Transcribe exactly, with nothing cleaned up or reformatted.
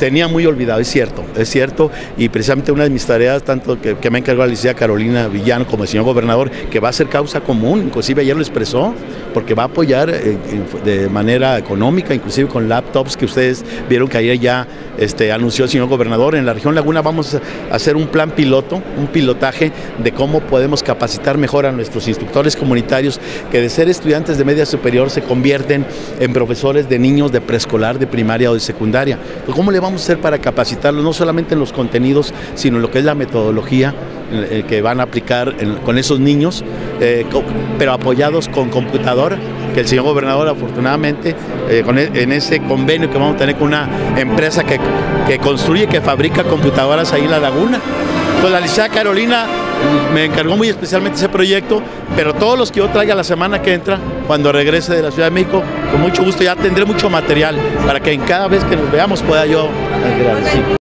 tenía muy olvidado, es cierto, es cierto, y precisamente una de mis tareas, tanto que, que me encargó la licenciada Carolina Villano como el señor gobernador, que va a ser causa común, inclusive ayer lo expresó, porque va a apoyar eh, de manera económica, inclusive con laptops que ustedes vieron que ayer ya este, anunció el señor gobernador. En la región Laguna vamos a hacer un plan piloto, un pilotaje de cómo podemos capacitar mejor a nuestros instructores comunitarios, que de ser estudiantes de media superior se convierten en profesores de niños de preescolar, de primaria o de secundaria. Pues, ¿cómo le vamos a hacer para capacitarlos, no solamente en los contenidos, sino en lo que es la metodología eh, que van a aplicar en, con esos niños, eh, co pero apoyados con computadora, que el señor gobernador afortunadamente eh, con e en ese convenio que vamos a tener con una empresa que, que construye, que fabrica computadoras ahí en la laguna. Pues la licenciada Carolina me encargó muy especialmente ese proyecto, pero todos los que yo traiga la semana que entra, cuando regrese de la Ciudad de México, con mucho gusto ya tendré mucho material para que en cada vez que nos veamos pueda yo agradecer.